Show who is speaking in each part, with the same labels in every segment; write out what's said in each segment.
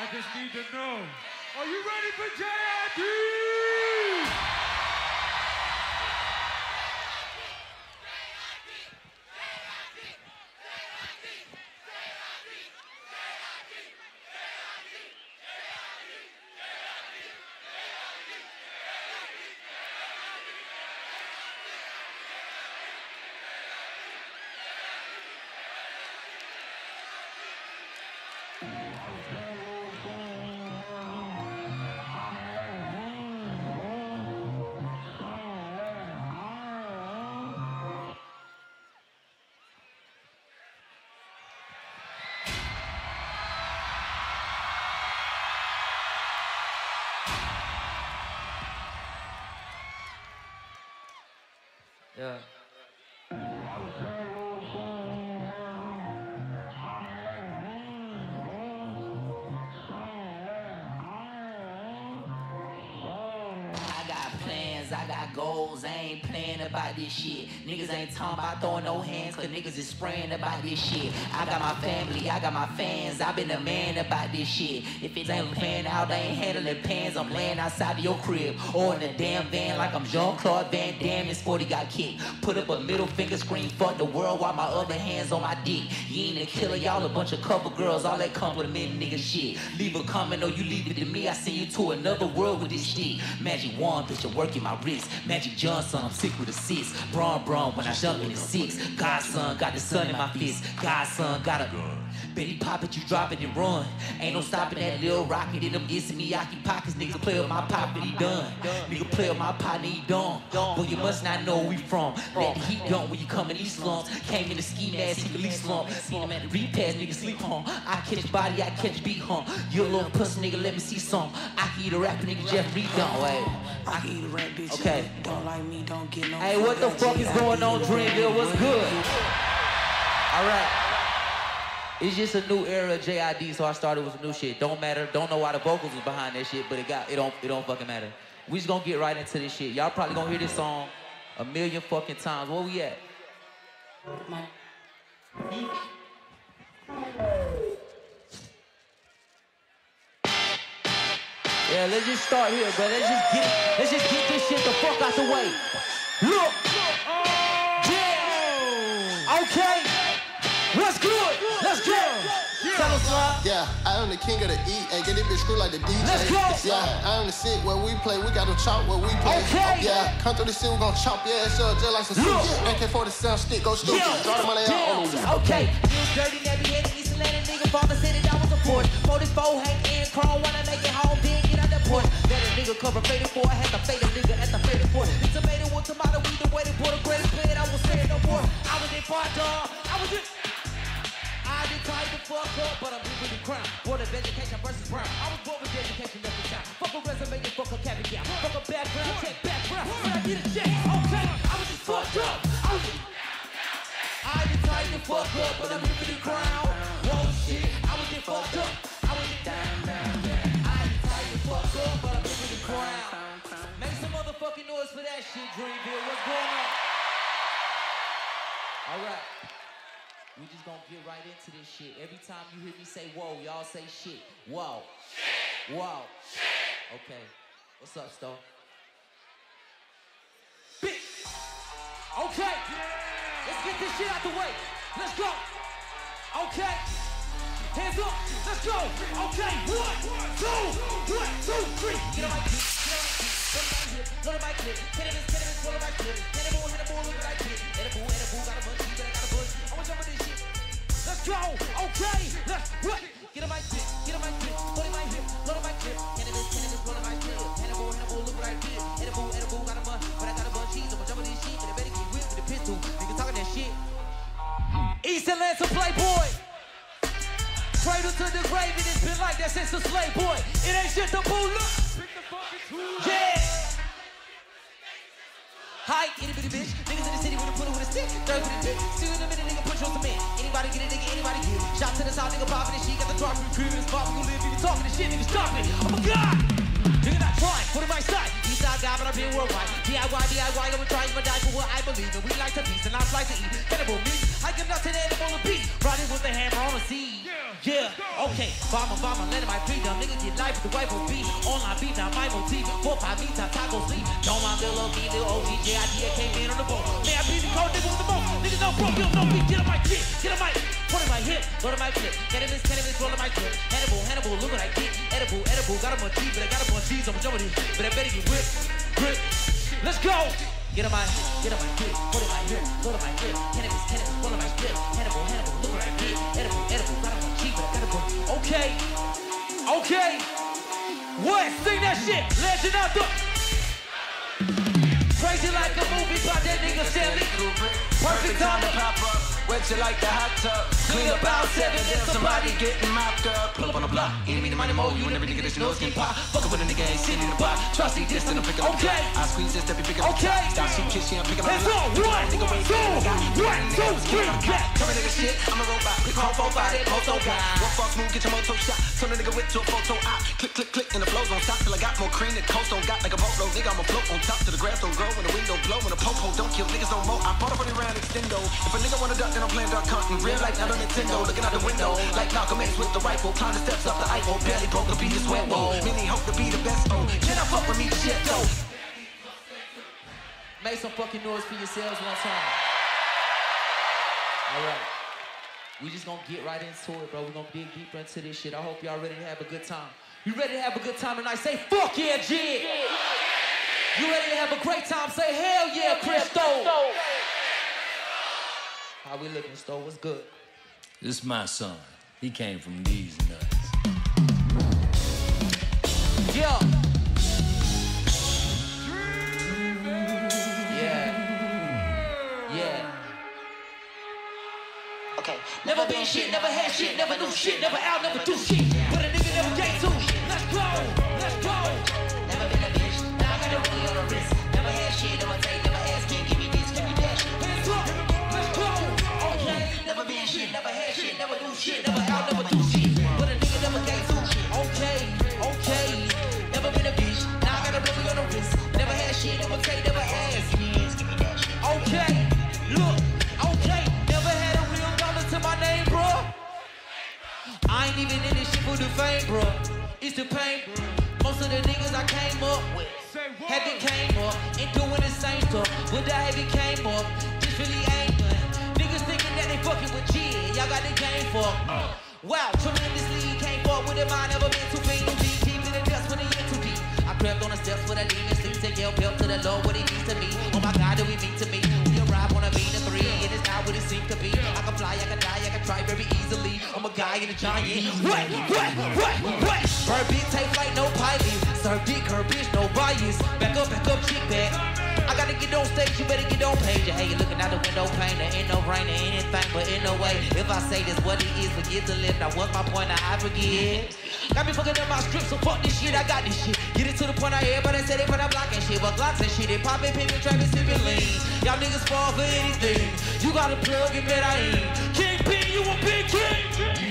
Speaker 1: just need to know. Are you ready for J.I.D?
Speaker 2: Yeah. I got goals, I ain't playing about this shit. Niggas ain't talking about throwing no hands, cause niggas is spraying about this shit. I got my family, I got my fans, I been a man about this shit. If it ain't playing out, I ain't handling pans, I'm laying outside of your crib. Or in a damn van like I'm Jean-Claude Van Damme and Sporty got kicked. Put up a middle finger, scream fuck the world while my other hand's on my dick. You ain't a killer, y'all a bunch of cover girls, all that come with a minute nigga shit. Leave a comment or you leave it to me, I send you to another world with this shit. Magic wand, picture working my wrist. Magic Johnson, I'm sick with assist. Braun when I dunk in the six. Godson got the sun in my fist. Godson got a gun. Betty pop it, you drop it and run. Ain't no stopping that little rocket in them Issey Miyake pockets. Niggas play with my pocket, he done. Nigga play with my partner, he done. But you must not know where we from. Let the heat gun when you come in these slumps. Came in the ski mask, he release slump. See him at the repass, nigga sleep home. I catch body, I catch beat home. You a little pussy nigga, let me see some. I can eat a rapper nigga, Jeffrey Dunn. Wait.
Speaker 3: I can eat a rap bitch.
Speaker 2: Okay.
Speaker 3: Don't like me, don't get no.
Speaker 2: Hey, what the fuck is going on, Dreamville? What's good? Alright. It's just a new era of J.I.D, so I started with some new shit. Don't matter, don't know why the vocals was behind that shit, but it don't fucking matter. We just gonna get right into this shit. Y'all probably gonna hear this song a million fucking times. Where we at? Yeah, let's just start here, bro. Let's just get this shit the fuck out the way. Look! Yeah! Okay! What's good? Let's go! Tell us why.
Speaker 4: Yeah, I am the king of the E, and get it bitch screwed like the DJ.
Speaker 2: Let's go!
Speaker 4: Yeah, I am the sit where we play, we got to chop where we play.
Speaker 2: Okay!
Speaker 4: Yeah, come through the city, we gon' chop your ass up just like some soup. AK-47 stick, go stupid. Draw the money out on the
Speaker 2: okay, feels dirty, never hit me, so let a nigga farmer sit it down with the force. 44 hang in, crawl, wanna make it home, big, get out the porch. Let a nigga cover faded for, I had to fade a nigga at the faded port. It's tomato with tomato, we the way they pour the greatest play, I will say it no more. I was in part, dog, I did tired to fuck up, but I'm with the crown. Board of education versus brown. I was born with education every time. Fuck a resume and fuck a caviar. Fuck a background, check background. But I need a check, okay? I was just fucked up. I did tired to fuck up, but I'm with the crown. Whoa shit, I was just fucked up. I was just down. I did tired to fuck up, but I'm with the crown. Make some motherfucking noise for that shit, Dreamville. What's going on? All right. We just gonna get right into this shit. Every time you hear me say whoa, y'all say shit. Whoa. Shit. Whoa. Shit. Okay. What's up, Sto? Big. Okay. Yeah. Let's get this shit out the way. Let's go. Okay. Hands up. Let's go. Okay. 1, 2, 1, 2, 3. Get on my feet. Go to my clip. Cannabis, go to my clip. Cannibal, look at my clip. Edible, got a bunch, but I got a bunch. I want some of this shit. Let's go, okay, let's what? Get on my clip, put in my hip, go to my clip. Cannabis, go to my clip. Hannibal, look what I did. Edible, got a bunch, but I got a bunch cheese. I'm gonna jump on this shit, and I better get whipped with a pistol. Nigga talking that shit. East Atlanta Playboy. Cradle to the grave, and it's been like that since the slave boy. It ain't shit to pull up. Pick the fucking tool. Yeah. Hi, itty bitty bitch. Niggas in the city with a put it with a stick. Third with a dick. See you in a minute, nigga, push on some man. Anybody get it, nigga, anybody get it. Shot to the side, nigga, poppin' this shit. Got the drop from the crib in this pop. You live, you talking this shit, nigga, stop it. Oh my god. Nigga not trying, put it my side. East side guy, but I've been worldwide. DIY, I'm gonna try, I'ma die for what I believe in. We like to feast and I like to eat. Cannibal meat. I give nothing to animal to beat. Riding with the hammer on the seed. Yeah, okay. Bomber, letting my free dumb niggas get life with the wife will be. Online beat, now my motif. 4-5 beats, I taco sleep. Don't mind Lil OG, Lil OG, J.I.D. came in on the boat. Man, I be the cold nigga with the most. Niggas know broke, you don't know me. Get on my dick, get on my. Put in my hip, go to my clip. Cannabis, roll in my clip. Hannibal, look what I get. Edible, got a bunch of cheese, but I got a bunch of cheese. I'm jumping this, but I better get grip. Let's go. Get on my dick, put in my hip, go to my clip. Cannabis, roll in my clip. Hannibal, look what I get. Edible, got a bunch of cheese, but I got a bunch. Okay. What? Sing that shit. Legend out the. Crazy like a movie, about that nigga Stanley. Perfect time to pop up. Wet you like the hot tub. Clean about 7, then somebody getting mopped up. Pull up on the block, enemy the money more. You never nigga that you know skin pop. Fuck up with a nigga, ain't sitting in the block. Trust he distant, I'm picking up the block. I squeeze this, step, picking up the block. Stop, she kiss, I'm picking up the block. 1, 2, 3, clap. Come nigga shit, I'm a robot. We call 4, 5, they post on God. One false move, get your moto shot. Turn a nigga whip to a photo op. Click, and the flows don't stop till I got more cream than coast on got like a boatload. Nigga, I'ma float on top till the grass don't grow and the wind don't blow and the popo don't kill niggas no more. I bought a running round extendo. If a nigga wanna duck, then I'm playing duck hunting. Real life, not on Nintendo. Looking out the window like Malcolm X with the rifle. Climb the steps up the Eiffel. Barely broke the beat is wet. Many hope to be the best. Can I fuck with me? Shit, though. Make some fucking noise for yourselves one time. All right. We just gonna get right into it, bro. We're gonna dig deeper into this shit. I hope y'all ready to have a good time. You ready to have a good time tonight? Say fuck yeah, Jig. You ready to have a great time? Say hell yeah, Christo. How we looking, Sto? What's good?
Speaker 5: This is my son. He came from these nuts.
Speaker 2: Yeah. Okay. Never been shit, never had shit, never knew shit, never out, never do shit. But a nigga never gave to. Let's go. Never been a bitch, now I got a rollie on the wrist. Never had shit, never take, never ask, can't give me this, give me that. Hands up, let's go. Okay. Never been shit, never had shit, never do shit, never out, never do shit. But a nigga never gave to. Okay. Never been a bitch, now I got a rollie on the wrist. Never had shit, never take, never ask. Okay, look, okay. Never had a real dollar to my name, bro. I ain't even in this shit for the fame, bro. It's the pain, bro. Most of the niggas I came up with haven't came up and doing the same stuff. When the heavy came up, this really ain't nothing. Niggas thinking that they fucking with G, y'all got the game for. Wow, tremendously came forward with a mind, never been too pain, deep in the dust when it get too deep. I crept on the steps with a demon, sleep, take help to the Lord, what he means to me. Oh my God, do he mean to me? We arrive on a mean of 3, and it's not what it seems to be. I can fly, I can die, I can try very easily. I'm a guy in a giant. What? Bird beat, take flight, no pilot. Serve dick, her bitch, no bias. Back up, chick back. I gotta get on stage, you better get on page. Hey, you looking out the window pane, there ain't no rain, there ain't anything, but in no way. If I say this what it is, forget to live. Now what's my point? Now I forget. Got me fucking up my script, so fuck this shit, I got this shit. Get it to the point I hear, but they say they put out blocking shit. But Glocks and shit, they poppin', pimpin', trappin', sippin' lean. Y'all niggas fall for anything. You gotta plug and bet I ain't. Kingpin, you a big king.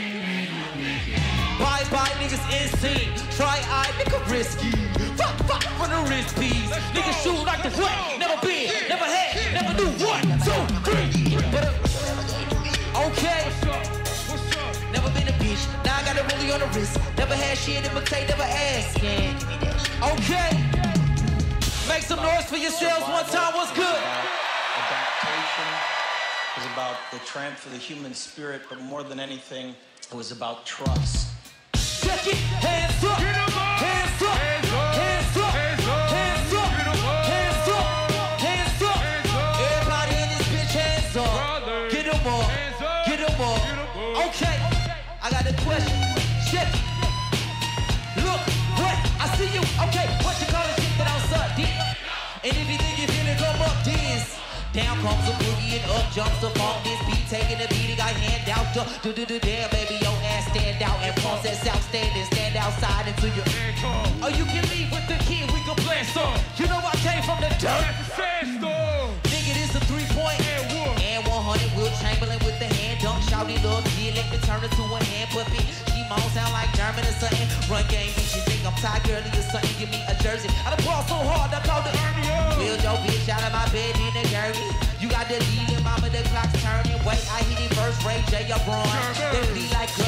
Speaker 2: Bye, niggas insane. Try I, nigga risky. Fuck for the wrist piece. Niggas shoot like the what? Never been, never had, never knew. 1, 2, 3. But okay. Never been a bitch. Now I got a rollie on the wrist. Never had shit, never take, never ask. Okay. Make some noise for yourselves one time. What's good?
Speaker 6: Adaptation was about the triumph of the human spirit, but more than anything, it was about trust.
Speaker 2: Check it, hands up, hands up, hands up, hands up, hands up, hands up. Everybody in this bitch, hands up. Get them up, get them up. Okay, I got a question. Check it. Look, what? I see you. Okay, what you call this shit that I'm suck, dick? And if you think you finna come up this, down comes a boogie and up jumps the funk. This beat taking the beat, got hand out. Damn, baby, your ass stand out and pumps that outstanding. Stand outside until you or you can leave with the kid, we can play some. You know I came from the dirt. Nigga, this a 3-point and 100. Will Chamberlain with the hand dunk. Shouty little kid, let me turn her to a hand puppet. She moan sound like German or something. Run game, bitch, you think I'm tired, girly or something? Give me a jersey. I done ball so hard, I called the build your bitch out of my bed in the gurney. You got the lead and mama, the clock's turning. Wait, I hit it first, Ray J, your bronze. They bleed like us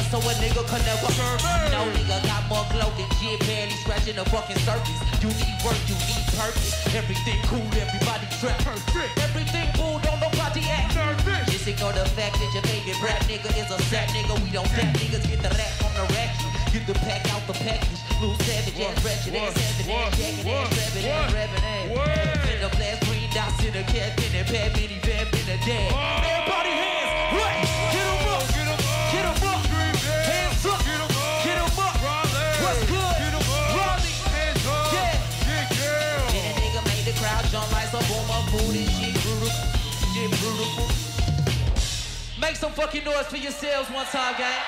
Speaker 2: so a nigga could never. No nigga got more glow than Jim, barely scratching the fucking surface. You need work, you need purpose. Everything cool, everybody trap. Perfect. Everything cool, don't nobody act. Perfect. Just ignore the fact that your favorite rap nigga is a sad nigga. We don't rap niggas, get the rap on the rack. Get the pack out the package. Blue savage ass, wretched ass, having ass, jacket ass, rabbit ass, rabbit ass. In the blast, green dots in the cat, in the pad, mini vamp in the dad. Everybody hands, right? Get 'em up, get 'em up, get 'em up. Hands up, get 'em up, get 'em up. What's good? Get 'em up, Raleigh, hands up, yeah. Yeah, nigga made the crowd jump like some boom up booty. Shit brutal. Make some fucking noise for yourselves one time, gang.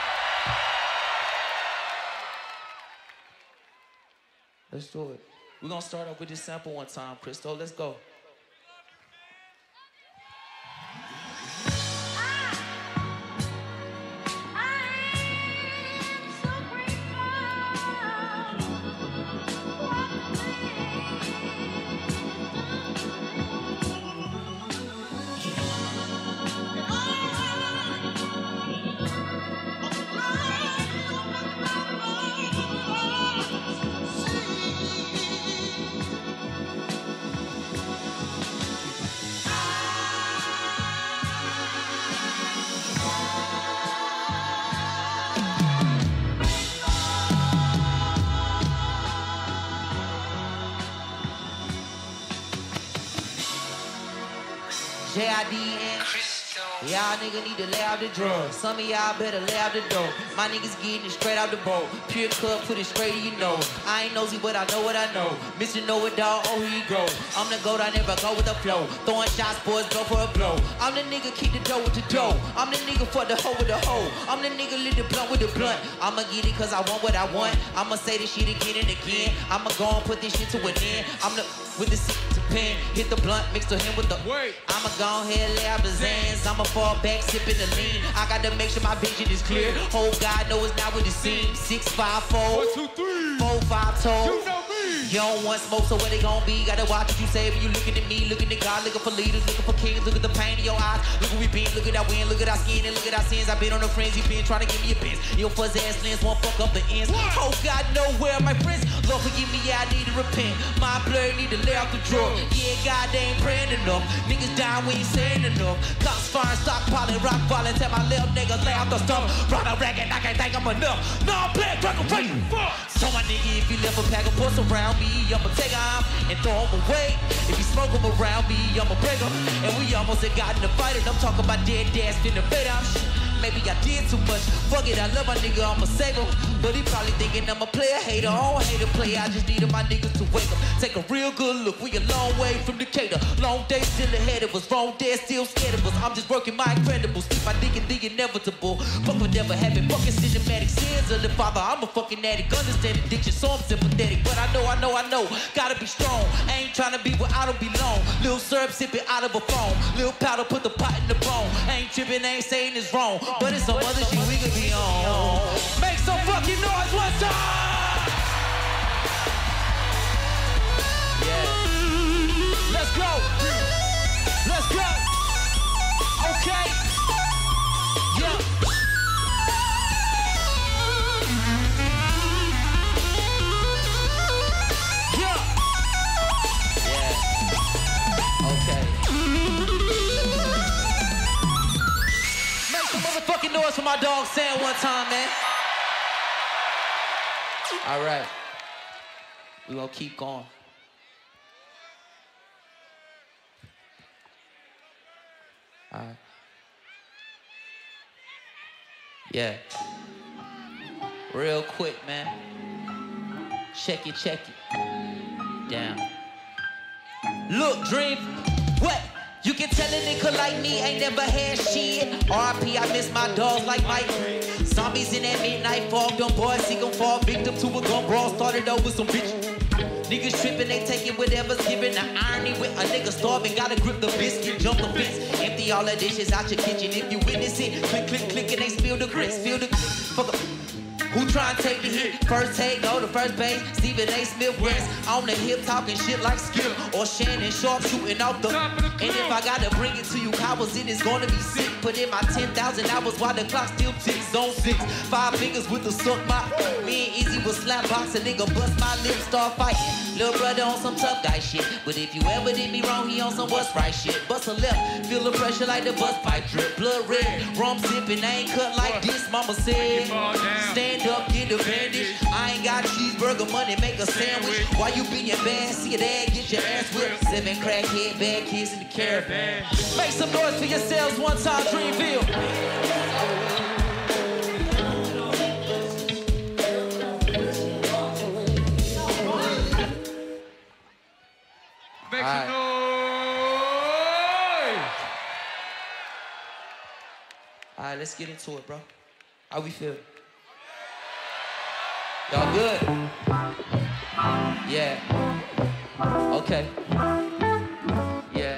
Speaker 2: Let's do it. We're gonna start off with this sample one time, Crystal. Let's go. J.I.D and y'all nigga need to lay out the drugs. Some of y'all better lay out the dough. My niggas getting it straight out the boat. Pure cut, put it straight in your nose. I ain't nosy, but I know what I know. Mr. Know It Dog, oh here you go. I'm the goat, I never go with the flow. Throwing shots, boys go for a blow. I'm the nigga keep the dough with the dough. I'm the nigga for the hoe with the hoe. I'm the nigga lit the blunt with the blunt. I'ma get it cause I want what I want. I'ma say this shit again and again. I'ma go and put this shit to an end. I'm the with the pen, hit the blunt, mix to him with the word. I'ma go ahead, lay out the Zans. I'ma fall back, sipping the lean. I gotta make sure my vision is clear. Oh God knows it's not what it seems. 6, 5, 4,
Speaker 1: 1, 2, 3,
Speaker 2: 4, 5 toes.
Speaker 1: You know me.
Speaker 2: You don't want smoke, so where they gon' be? Gotta watch what you say when you looking at me, looking at God, looking for leaders, looking for kings. Look at the pain in your eyes. Look where we been, look at our win, look at our skin, and look at our sins. I've been on the frenzy, been trying to give me a bench. Your fuzz ass lens won't fuck up the ends. Oh God, nowhere, my friends. Lord forgive me, I need to repent. My blood need to lay off the drug. Yeah, God, they ain't praying enough. Niggas dying, we ain't saying enough. Cops firing, stockpiling, rock falling. Tell my little niggas lay off the stuff. Run a racket, I can't think I'm enough. No, I'm playing crack a face. So my nigga, if you left a pack of puss around me, I'ma take them and throw them away. If you smoke them around me, I'ma break them. And we almost had gotten a fight, and I'm talking about dead dads finna fade out. Maybe I did too much. Fuck it, I love my nigga, I'ma save him. But he probably thinking I'm a player hater. I don't hate a player, I just needed my niggas to wake up. Take a real good look, we a long way from Decatur. Long day still ahead of us, wrong day still scared of us. I'm just working my incredibles, keep my dick in the inevitable. Fuck what never happened, fucking cinematic sins of the father. I'm a fucking addict, understand addiction, so I'm sympathetic. But I know, gotta be strong. I ain't trying to be where I don't belong. Lil' syrup sipping out of a phone. Lil' powder put the pot in the bone. I ain't tripping, I ain't saying it's wrong. But it's some other shit we could be on. Make some fucking noise one time! Yeah. Let's go! Let's go! Okay! Yeah! Yeah! Yeah. Okay. Motherfucking noise for my dog Sam one time, man. All right. We gonna keep going. All right. Yeah. Real quick, man. Check it. Down. Look, Dream. What? You can tell a nigga like me ain't never had shit. RP, I miss my dogs like Mike. Zombies in that midnight fog, them boys see them fall victim to a gun brawl. Started over some bitch. Niggas tripping, they taking whatever's given. The irony with a nigga starving, gotta grip the biscuit, jump the fence. Empty all the dishes out your kitchen. If you witness it, click, and they spill the grits. Fuck up. Who tryna take the hit? First take, go to first base. Stephen A. Smith West on the hip talking shit like Skip or Shannon Sharp shooting off the. And if I gotta bring it to you, cowards, it is gonna be sick. Put in my 10,000 hours while the clock still ticks on 6. 5 fingers with the suck my. Me and Easy was slap box, a nigga bust my lips, start fighting. Little brother on some tough guy shit. But if you ever did me wrong, he on some what's right shit. Bust a left, feel the pressure like the bus pipe drip. Blood red, rum sipping, I ain't cut like this, mama said. Stand up, get the bandage. I ain't got cheeseburger money, make a sandwich. While you being bad, see your dad get your ass whipped. 7 crackhead, bad kids in the caravan. Make some noise for yourselves one time, Dreamville.
Speaker 1: Make some noise.
Speaker 2: All right, let's get into it, bro. How we feel? Y'all good? Yeah. Okay. Yeah.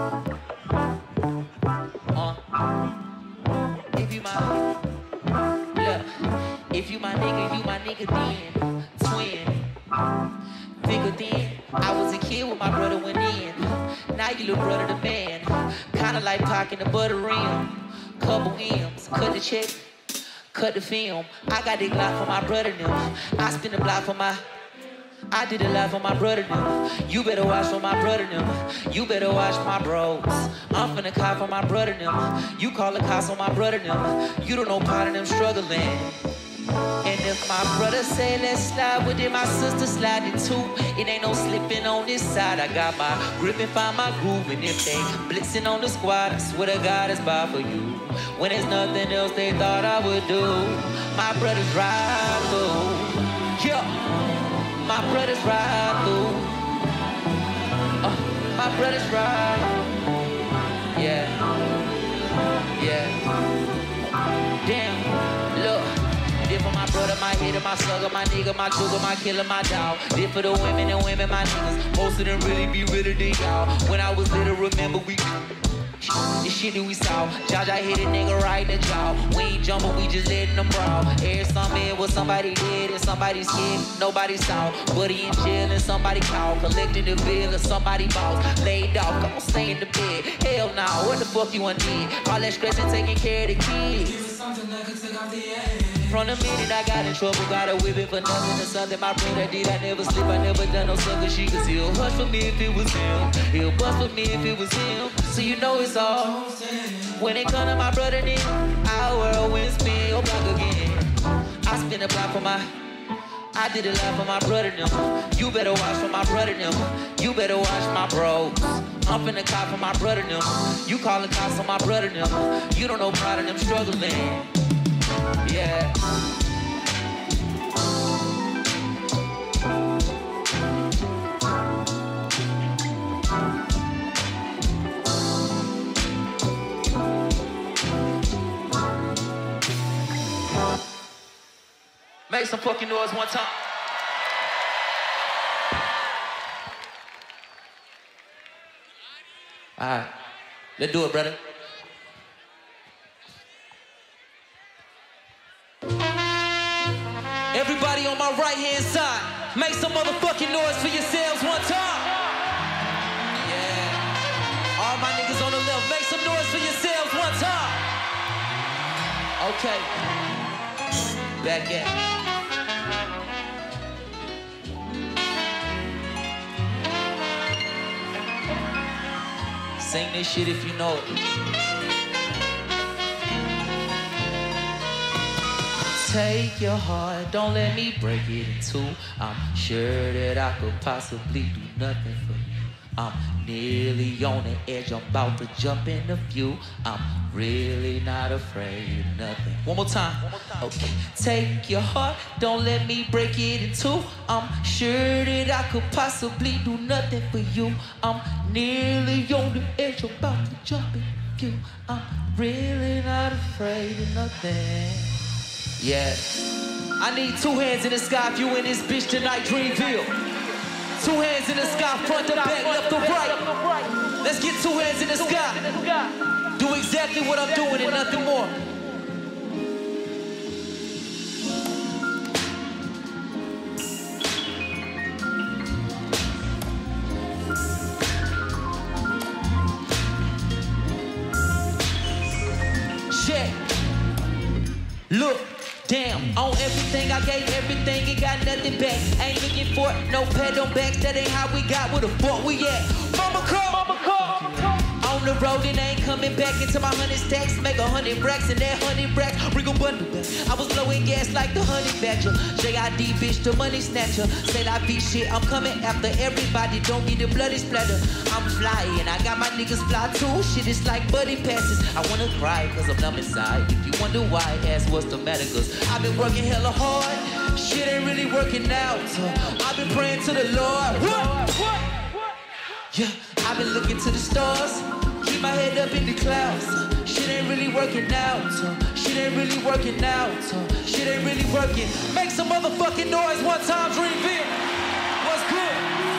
Speaker 2: If you my, look, if you my nigga then, twin. Figure then, I was a kid when my brother went in. Now you little brother the man. Kinda like pocking the butter rim. Couple M's, cut the check, cut the film. I got the Glock for my brother now. I spin the block for my. I did a lot for my brother now. You better watch for my brother now. You better watch my bros. I'm finna call for my brother now. You call the cops on my brother now. You don't know part of them struggling. And if my brother say let's slide with it, my sister sliding too. It ain't no slipping on this side. I got my grip and find my groove. And if they blitzing on the squad, I swear to God it's bad for you. When there's nothing else they thought I would do, my brothers ride through. Yeah, my brothers ride through. My brothers ride. Yeah, yeah. Damn, look. Did for my brother, my hitter, my slugger, my nigga, my cougar, my killer, my dog. Did for the women and women, my niggas. Most of them really be realer than y'all. When I was little, remember we. This shit that we saw. Jaja hit a nigga right in the jaw. We ain't jumping, we just letting them brawl. Every summer it was somebody dead and somebody scared. Nobody saw. Buddy in jail and somebody called. Collecting the bill and somebody boss. Laid off, come on, stay in the bed. Hell nah, what the fuck you want did? All that stress and taking care of the kids. From the minute I got in trouble, got a whip it for nothing or something my brother did. I never slip, I never done no sucker shit. Cause he'll hush for me if it was him. He'll bust for me if it was him. So you know it's all. When it come to my brother then, our world wins spin your block again. I spin a block for my, I did a lot for my brother now. You better watch for my brother now. You better watch my bros. I'm finna cop for my brother now. You call the cops on my brother now. You don't know part of them struggling. Yeah. Make some fucking noise one time. All right, let's do it, brother. Everybody on my right-hand side, make some motherfucking noise for yourselves one time. Yeah. All my niggas on the left, make some noise for yourselves one time. Okay. Back at sing this shit if you know it. Take your heart, don't let me break it in two. I'm sure that I could possibly do nothing for you. I'm nearly on the edge, I'm about to jump in the view. I'm really not afraid of nothing. One more time. Okay. Take your heart, don't let me break it in two. I'm sure that I could possibly do nothing for you. I'm nearly on the edge, I'm about to jump in the view. I'm really not afraid of nothing. Yeah. I need 2 hands in the sky if you in this bitch tonight, Dreamville. 2 hands in the sky, front to back, left to right. Let's get 2 hands in the sky. Do exactly what I'm doing and nothing more. Look, damn, on everything I gave, everything, it got nothing back. Ain't looking for no pad on backs, that ain't how we got, where the fuck we at? Mama call, mama call, mama call. On the road and ain't coming back into my 100 stacks. Make 100 racks and that 100 racks wriggle bundle back. I was blowing gas like the honey badger. J.I.D. bitch, the money snatcher. Say I beat shit, I'm coming after everybody. Don't need a bloody splatter. I'm flying, I got my niggas fly too. Shit is like buddy passes. I wanna cry cause I'm numb inside. If you wonder why, ask what's the matter, cause I've been working hella hard. Shit ain't really working out. I've been praying to the Lord. What? Yeah, I've been looking to the stars. Keep my head up in the clouds. Shit ain't really working out. Shit ain't really working out. Shit ain't really working. Make some motherfucking noise one time, Dreamville. What's good?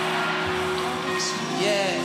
Speaker 2: Yeah.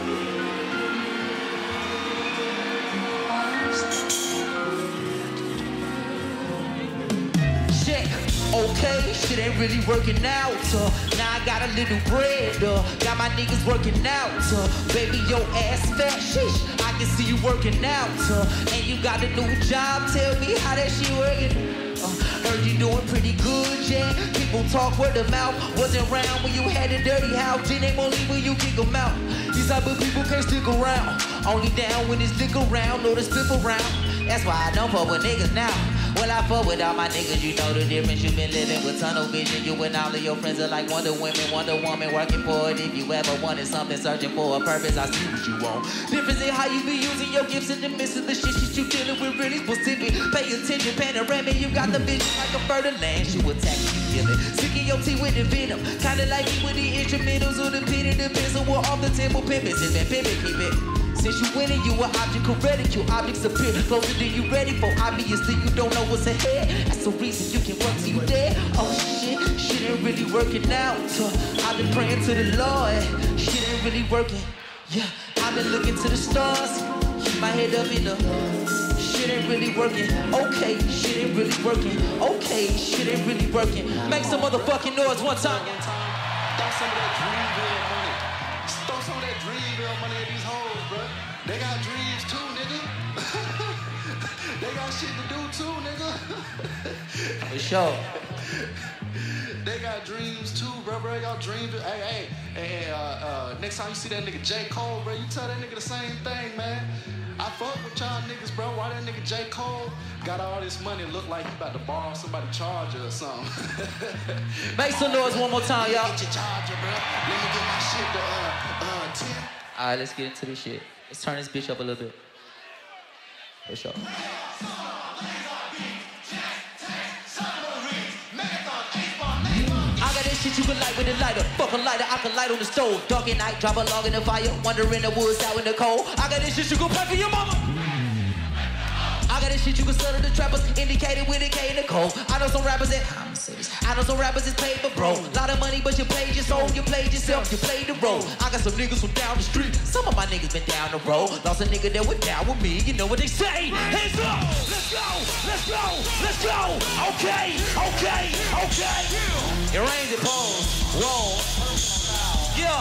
Speaker 2: Check. Okay, shit ain't really working out. Now I got a little bread. Got my niggas working out. Baby, your ass fat. Sheesh, I can see you working out. And you got a new job. Tell me how that shit working. Heard you doing pretty good, yeah. People talk word of mouth. Wasn't around when you had a dirty house. Then they won't leave when you kick them out. These type of people can't stick around. Only down when it's lick around or the slip around. That's why I don't fuck with niggas now. Well, I fuck with all my niggas, you know the difference. You been living with tunnel vision. You and all of your friends are like Wonder Woman working for it. If you ever wanted something, searching for a purpose, I see what you want. Difference in how you be using your gifts and the missing the shit you dealing with really specific. Pay attention, panoramic, you got the vision like a bird of land. You attack, you kill it. Sticking your teeth with the venom. Kinda like me with the instrumentals or the pit and the pencil. We're off the table, pimpin', and then pimpin', keep it. Since you winning, you an object correct. Your objects appear closer than you ready for. Obviously, you don't know what's ahead. That's the reason you can work till you dead. Oh shit, shit ain't really working out. I've been praying to the Lord. Shit ain't really working. Yeah, I've been looking to the stars. Keep my head up in the. Shit ain't really working. Okay, shit ain't really working. Okay, shit ain't really working. Make some motherfucking noise one time.
Speaker 4: Throw some of that Dreamville money. Throw some of that Dreamville money at these hoes, bro. They got dreams too, nigga. They got shit to do too, nigga.
Speaker 2: For sure.
Speaker 4: They got dreams too, bro. They got dreams. Hey, next time you see that nigga J. Cole, bro, you tell that nigga the same thing, man. I fuck with y'all niggas, bro. Why that nigga J. Cole got all this money look like he about to borrow somebody's charger or something?
Speaker 2: Make some noise one more time, y'all.
Speaker 4: Get your charger, bro. Let me get my shit to 10.
Speaker 2: All right, let's get into this shit. Let's turn this bitch up a little bit. For sure. I got this shit you can light with a lighter. Fuck a lighter, I can light on the stove. Dark at night, drop a log in the fire. Wander in the woods, out in the cold. I got this shit you can pay for your mama. I got this shit you can sell to the trappers, indicated with a K in the cold. I know some rappers that I know some rappers is paid for bro. Lot of money, but you played your soul, you played yourself, you played the role. I got some niggas from down the street. Some of my niggas been down the road. Lost a nigga that went down with me. You know what they say? Hands up! Let's go! Let's go! Let's go! Okay! Okay! Okay! It rains, it pours. Whoa! Yeah!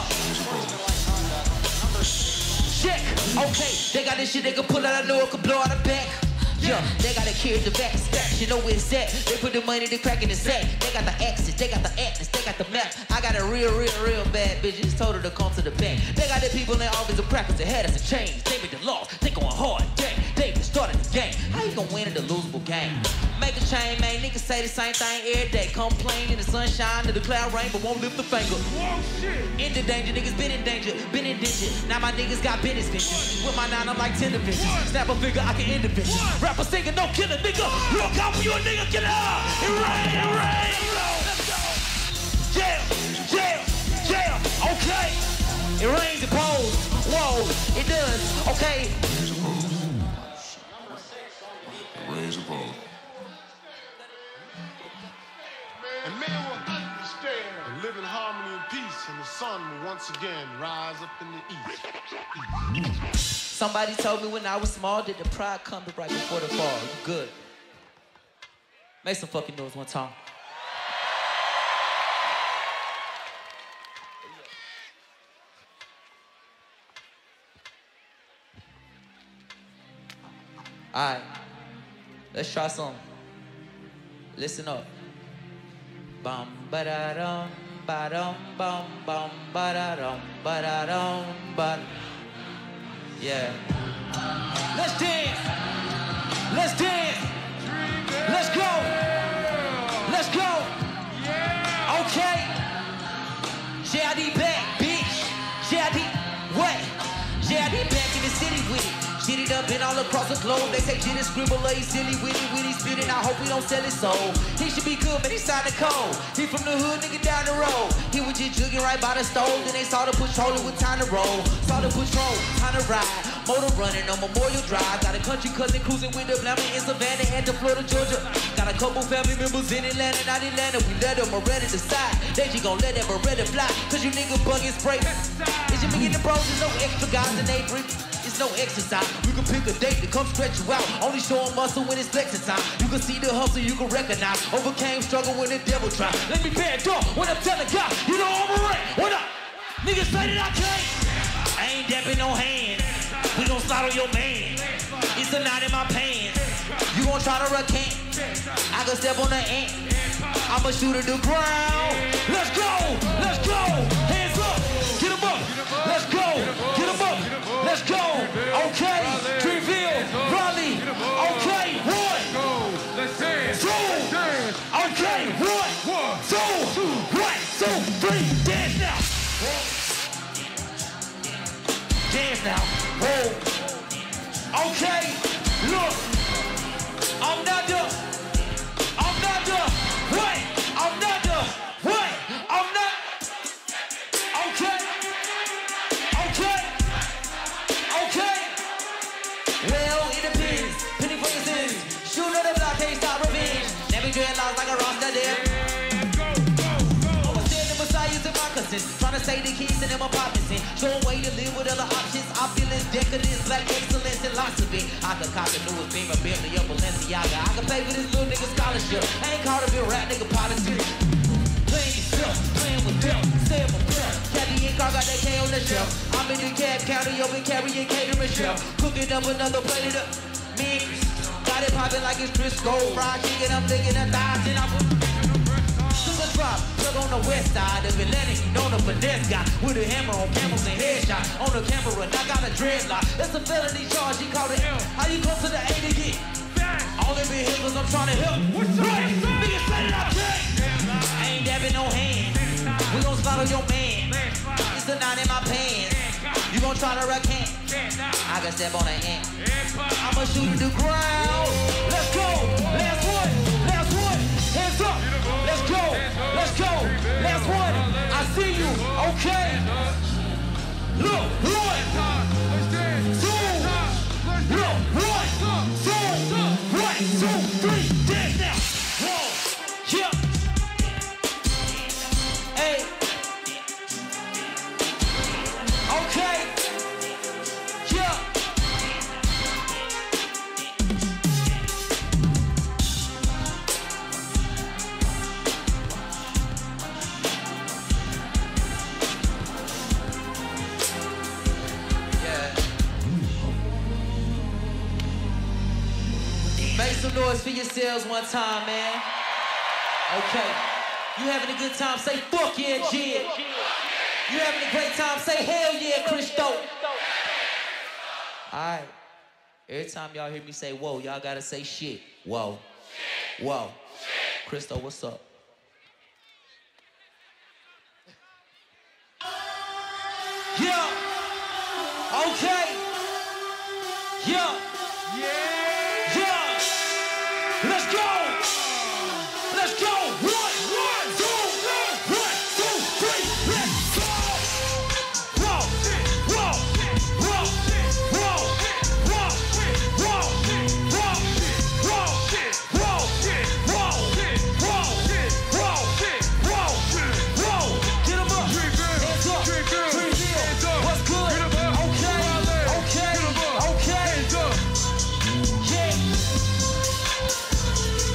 Speaker 2: Check! Okay, they got this shit they can pull out. I know it can blow out the back. Yeah, they got a kid the back stacks, you know where it's at. They put the money, they crack in the sack. They got the axes, they got the atlas, they got the map. I got a real bad bitch, just told her to come to the bank. They got the people in office of practice that had us a change. They made the laws, they going hard, dang. They been started the game. How you gonna win in the losable game? Make a change, man. Niggas say the same thing every day. Complain in the sunshine, to the cloud rain, but won't lift a finger.
Speaker 1: Whoa, shit.
Speaker 2: In the danger, niggas been in danger, been in danger. Now my niggas got business ventures. With my 9, I'm like 10 bitches. Snap a figure, I can end the bitches. Rapper singer, no killer, nigga. Look out for you a nigga, killer. It rain, it rain. Let's go. Yeah, okay. It rains, it pours. Whoa, it does, okay.
Speaker 7: And man will understand and live in harmony and peace, and the sun will once again rise up in the east.
Speaker 2: Somebody told me when I was small that the pride comes right before the fall. You good. Make some fucking noise one time. All right, let's try some. Listen up. Bum ba da dum ba dum bum bum ba da dum ba. Yeah. Let's dance. Let's dance. Let's go. Let's go. Okay. J.I.D. back, bitch. J.I.D. what? J.I.D. back in the city with it. Shit it up and all across the globe. They say Jit is scribble, he silly, witty spitting. I hope he don't sell his soul. He should be good, man, he signed the code. He from the hood, nigga down the road. He was just jugging right by the stove. Then they saw the patrol, it was time to roll. Saw the patrol, time to ride. Motor running on Memorial Drive. Got a country cousin cruising with the blammer in Savannah and to Florida, Georgia. Got a couple family members in Atlanta, not Atlanta. We let them Beretta decide. They just gon' let that Beretta fly. Cause you nigga bugging spray. It's your me and the bros, there's no extra guys in they free. It's no exercise. You can pick a date to come stretch you out. Only showing muscle when it's flexing time. You can see the hustle, you can recognize. Overcame struggle when the devil tried. Let me pay a door when I'm telling God, you know I'm a rat. What up? Niggas say that I can't. I ain't dapping no hands. We gon' slide on your man. It's a knot in my pants. You gon' try to recant. I can step on the ant. I'ma shoot at the ground. Let's go. Let's go. Hands up. Get 'em up. Let's go. Get 'em up. Let's go. Okay. Dreamville. Raleigh. Okay. One. Two. Okay. One. Two. 1, 2, 3. Dance now. Dance now. Whoa. Okay. Look. I'm not the. What? I'm not the. What? I'm not. Okay. Well, it depends. Penny for your sins. Shoot at the block, can't stop revenge. Never dreadlocks like a roster there. Overstanding messiahs and my cousins. Trying to say the keys and them a poppin'. Show a way to live with other options. Opulence, decadence, black excellence, and lots of it. I could cop the newest beam of Bentley up Balenciaga. I could pay for this little nigga scholarship. I ain't called to be a rap nigga politics. Playing yourself, playing with them, saying my breath. Caddy and car got that K on the shelf. I'm in the cab counter, yo, been carrying catering shelf. Cooking up another plate of me. Got it popping like it's Crisco. Fried chicken, I'm thinking of thighs and I'm took a drop, plug on the west side of Atlantic. Known a finesse guy with a hammer on camels and headshot. On the camera, and I got a dreadlock. That's a felony charge, he called it L. How you come to the A to get? All in been here cause I'm trying to help. Right, niggas say that I can't. I ain't dabbing no hand. We gon' slide on your man. It's a knot in my pants. You gon' try to recant. I can step on the ant. I'ma shoot at the ground. Let's go. Last one. Hands up. Let's go. Last one. I see you. Okay. Look. 1, 2. Look. 1, 2, 3. Dance now. Whoa. Yeah. Hey. Okay. Yeah. Make some noise for yourselves one time, man. Okay. You having a good time? Say fuck yeah, Jid. You having a great time? Say hell yeah, Christo. Alright. Every time y'all hear me say whoa, y'all gotta say shit. Whoa. Whoa. Christo, what's up? Yeah. Okay. Yeah. Let's go! Let's go! 1, 2, 3, let's go! Get 'em up! Hands up! Dreamville! What's good? Okay! Yeah!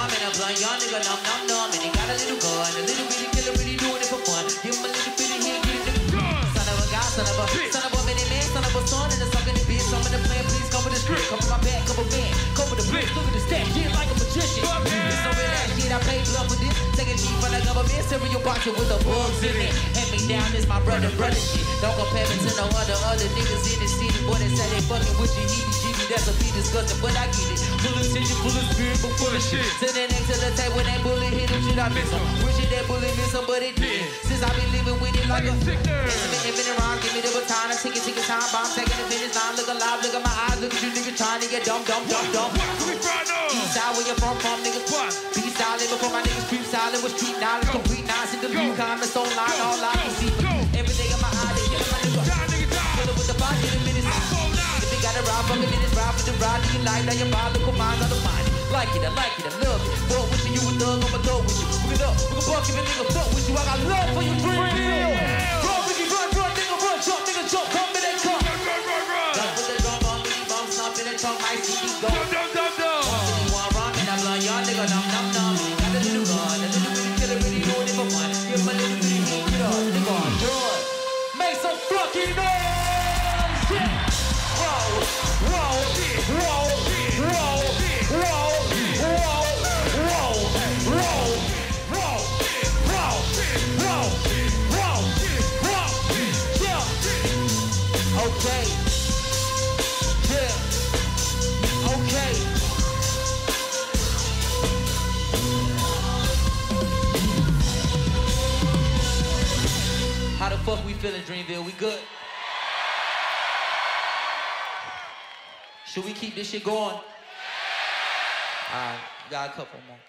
Speaker 2: rhyme and I'm blind, young nigga, numb. And he got a little gun, a little bitty killer, really doing it for fun. Give him a little bitty here, get it. Son of a guy, son of a minute man, son of a son, and a suck in the bitch. Some of the plan, please come with the script. Come with my back, come with man, come with the blitz. Look at the stat, shit like a magician. It's over that shit, I paid blood for this. Take a G from the government, cereal boxer with the bugs in it. Hand me down, this my brother shit. Don't compare me to no other niggas in the city. Boy, they say they fucking with you, heebie-jeebie, that's a be disgusting, but I get it. Full of attention, full of spirit, but full of shit. Sitting next to the table, when that bullet hit him, shit, I miss him. Wishing that bullet miss him, but it did. Since I been living with it like a infinite rhyme, give me the baton, I'm taking time, bomb, taking the minutes, now look alive, look at my eyes, look at you niggas trying to get dumb. East side, where you from, niggas? Peace out, living for my niggas, creep silent with street knowledge, complete nonsense, the blue comments, so line, all I can see. Every day in my eye, they get my nigga. Fill it with the body, the minutes. If they got a ride, fucking minutes, ride with the ride, do you like that? Your biological minds out of mind. Like it, I love it. Fuck with you, a thug, I'ma thug with you. We can buck if a nigga fuck with you. I got love for you, Dreamville. Run, Ricky, run, nigga, run, nigga, jump, come, and they come. Run with the drum, on me, bump, stomp in the trunk, my CD go. One run, and I'm like, y'all nigga, numb. Got a little gun, a little bitty killer, really doing it for fun. Give him a little bitty hit, get up, nigga, do it. Make some fucking noise, yeah. Okay. Yeah. Okay. How the fuck we feeling, Dreamville? We good? Should we keep this shit going? Alright, got a couple more.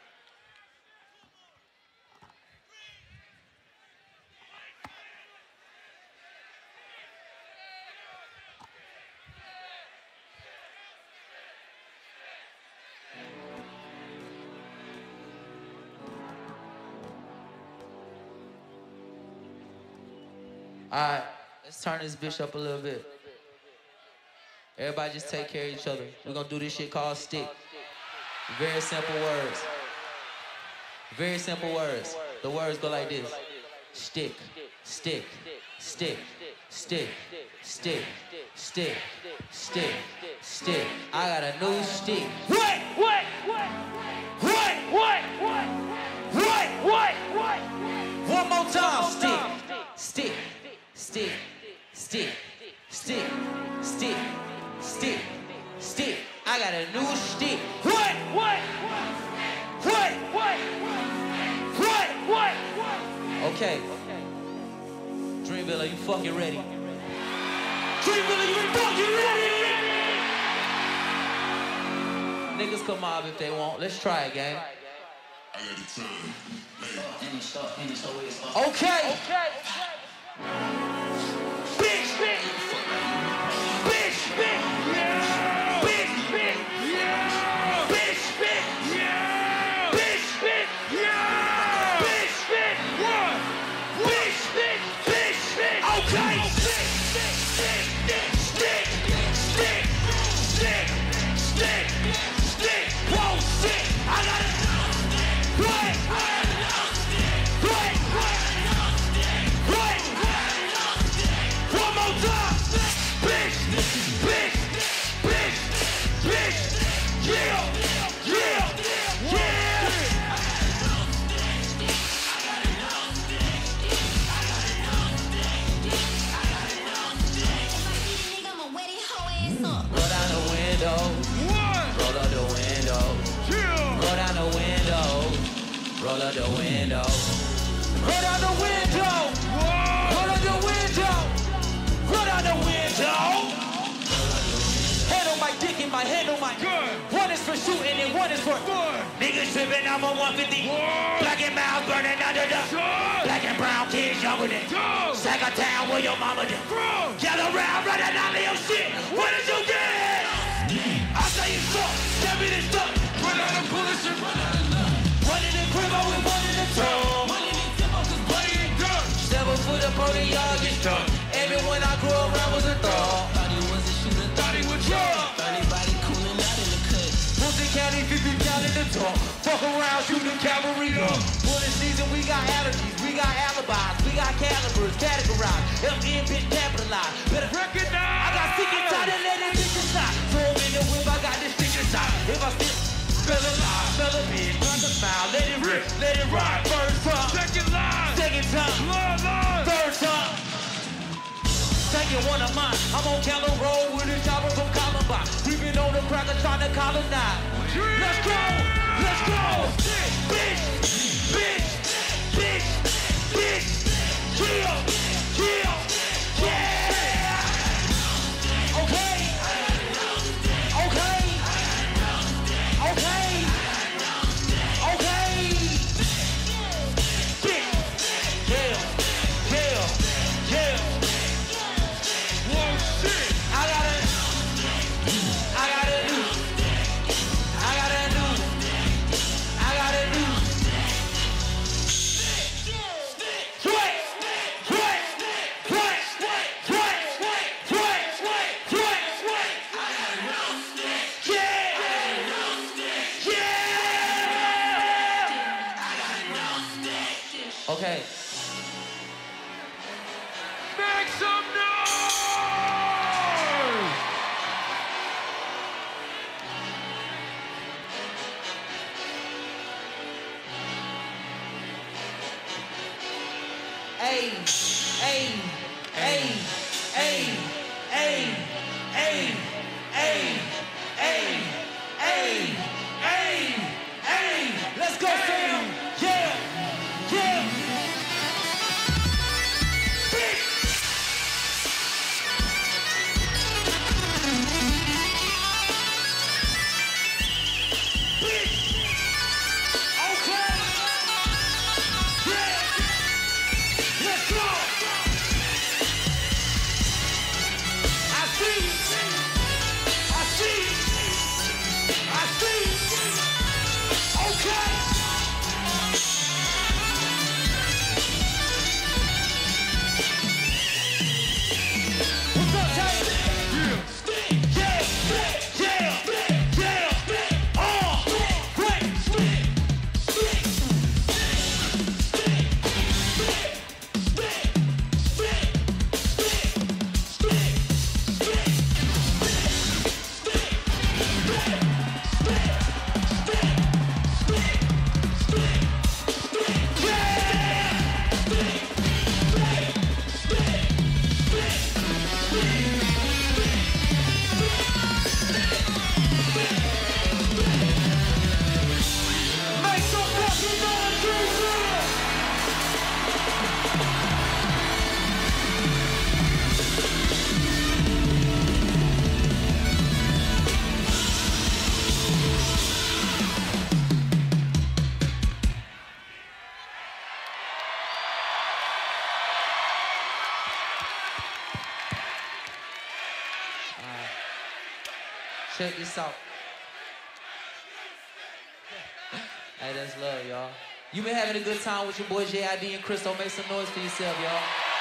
Speaker 2: Alright, let's turn this bitch up a little bit. Everybody just take care of each other. We're gonna do this shit called stick. Very simple words. Very simple words. The words go like this. Stick, stick, stick, stick, stick, stick, stick, stick. I got a new stick. What? One more time. Stick, stick, stick, stick, stick, stick, stick. I got a new stick. What? Okay. Dreamville, are you fucking ready? Dreamville, are you fucking ready? Niggas come mob if they want. Let's try it, gang. Okay. Roll out the window. Roll out the window. Roll out the window. Roll out the window. Head on my dick and my head on my gun. One is for shooting and one is for fun. Niggas tripping, I'm on 150. Black and mild burning under the black and brown kids younger than Sack a town where your mama did. Gather around, running out of your shit. What did you get? I say you suck. Tell me this stuff. Run out of bullets and run out of luck. One in the crib, with one in the tub. One in the tempo, cause buddy ain't done. 7 foot up on the yard, get stuck. Everyone I grew around was a thug. Thought he was a shooter, thought he was drug. Thought anybody cooling out in the cut. Pussy County, 50 down in the top.
Speaker 8: Fuck around, shoot the cavalry gun. Bullet season, we got allergies, we got alibis, we got calibers, categorized. FN bitch capitalized. Better recognize. I got sick and tired of letting bitches shot. Throw in the whip, I got this stick inside. If I still smell a lie, smell a bitch, try to smile, let it rip, let it ride. First time, second line, second time, third time. Second one of mine. I'm on Callow Road with a chopper from Columbine. We been on the cracker trying to colonize. Let's go! Let's go! Bitch! Bitch! Bitch! Bitch! Chill! Chill! Yeah! Okay! Okay! Okay! Okay! Bitch! Yeah! Yeah! Yeah! Okay.
Speaker 1: Make some noise!
Speaker 8: Hey, hey, hey, hey, hey, hey, hey, hey, hey, hey, hey. Let's go, fam. Yeah, yeah. Check this out. Hey, that's love, y'all. You been having a good time with your boy J.I.D. and Crystal. Make some noise for yourself, y'all.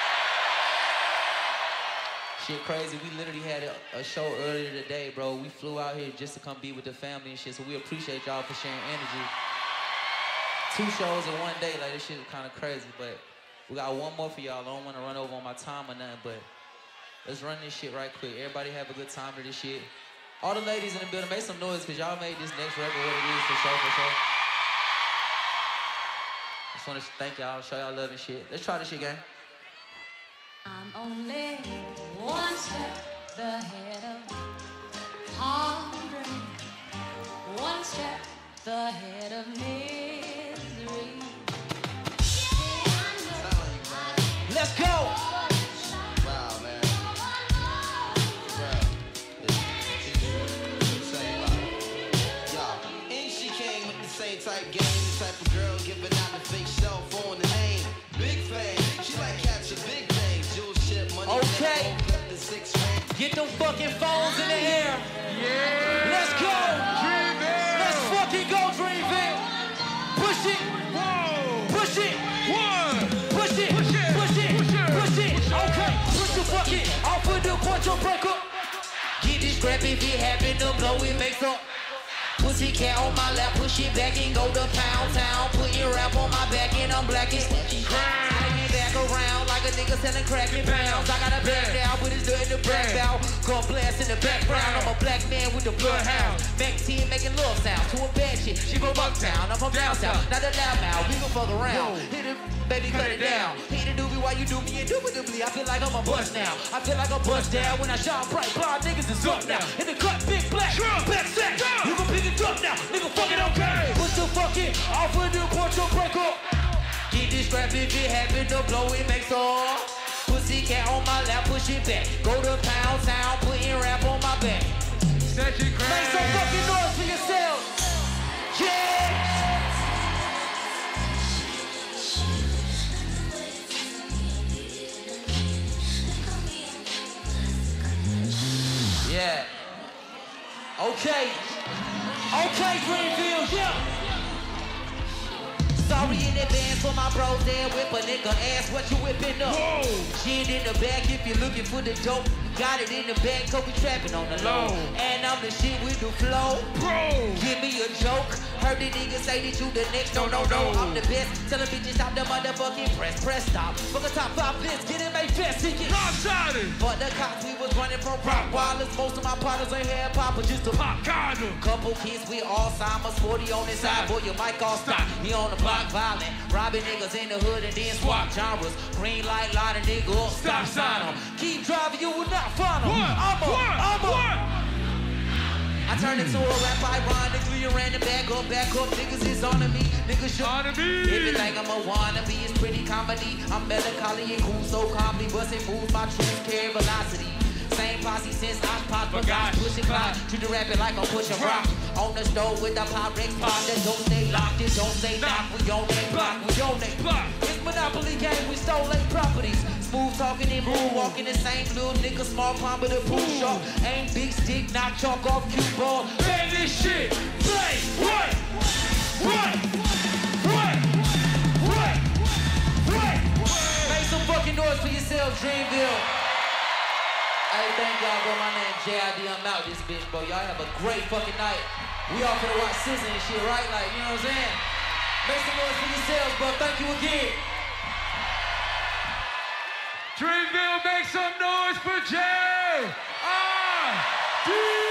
Speaker 8: Shit crazy. We literally had a show earlier today, bro. We flew out here just to come be with the family and shit, so we appreciate y'all for sharing energy. 2 shows in one day, like this shit is kind of crazy, but we got one more for y'all. I don't want to run over on my time or nothing, but let's run this shit right quick. Everybody have a good time to this shit. All the ladies in the building, make some noise, because y'all made this next record what it is for sure, for sure. Just want to thank y'all, show y'all love and shit. Let's try this shit, gang.
Speaker 9: I'm only one step ahead of heartbreak, one step ahead of misery.
Speaker 8: Let's go!
Speaker 10: Wow, man. Same type game, the type of girl giving out the fake cell phone and name. Big fame, she like capture big things. Jewel ship, money,
Speaker 8: okay.
Speaker 10: The 6 ring.
Speaker 8: Get them fucking phones in the air.
Speaker 1: Yeah!
Speaker 8: Let's go!
Speaker 1: Dreamville!
Speaker 8: Let's fucking go, Dreamville! Push it!
Speaker 1: Whoa!
Speaker 8: Push it!
Speaker 1: One!
Speaker 8: Push it!
Speaker 1: Push it!
Speaker 8: Push it!
Speaker 1: Push it!
Speaker 8: Push it!
Speaker 1: Push it!
Speaker 8: Okay, push the fucking off of the punch or break up. Get this scrap if it happen to blow, it makes up. Pussy
Speaker 2: Pussycat on my lap, push it back and go to pound town. Put your rap on my back and I'm black and swinging back around like a nigga selling crack in pounds. I got a bag down with his dirt in the black bow. Gun blast in the background. I'm a black man with the bloodhound. Mac 10 making love sounds to a bad shit. She from uptown, I'm from down south. Not a loud mouth, we gon' fuck around. Hit it, baby, cut it down. Hit it, doobie, why you do me indubitably? I feel like I'm a bust now. I feel like a bust down when I shine bright. Blind niggas is up now. In the cut, big black, back sack. You can pick it up now, nigga, fuck it okay. Put the fucking off with the port your break up. Get this strap if it happen to blow, it makes all. Pussycat on my lap, push it back. Go to pound town, put your rap on my back.
Speaker 1: Set your crack.
Speaker 2: Make some fucking noise for yourself. Yeah! Yeah. Okay. Okay, Dreamville, yeah. Sorry in advance for my bros there whip a nigga ass. What you whipping up? Whoa. Shit in the back if you're looking for the dope. Got it in the bag cause we trapping on the low. And I'm the shit with the flow. Bro. Give me a joke. Heard the niggas say that you the next. No. I'm the best. Tell them bitches stop the motherfucking press stop. Fuck a top 5 list. Get in my fast ticket.
Speaker 1: Lopsided.
Speaker 2: But the cops we was running from Rottweilers. Most of my partners ain't had pop, but just a pop condom. Couple kids with Alzheimer's. 40 on his side. Boy, your mic all stop. He on the block violent. Robbing niggas in the hood and then swap genres. Green light, line a nigga up. Stop sign him. Keep driving, you will not find him. I'm a. I turn into a rap ironically and ran the back up, niggas is on me, niggas should on me. Everything I'm a wannabe is pretty comedy. I'm melancholy and cool, so calmly busting moves, my truth carry velocity. Same posse since I popped, but guys pushing clock. Treat the rapping like I'm pushing rock. On the stove with the Pyrex pot that don't stay locked, it don't stay knocked. We on that block, we on that block. It's Monopoly game, we stole their properties. Smooth talking and moonwalking, the same little nigga, small palm but a pool shot. Aim big stick, knock chalk off cue ball. Bang this shit, play, what? Make some fucking noise for yourself, Dreamville. Hey, thank y'all, bro. My name J.I.D. I'm out this bitch, bro. Y'all have a great fucking night. We all finna watch Sizzle and shit, right? Like, you know what I'm saying? Make some noise for yourselves, bro. Thank you again.
Speaker 1: Dreamville, make some noise for J.I.D.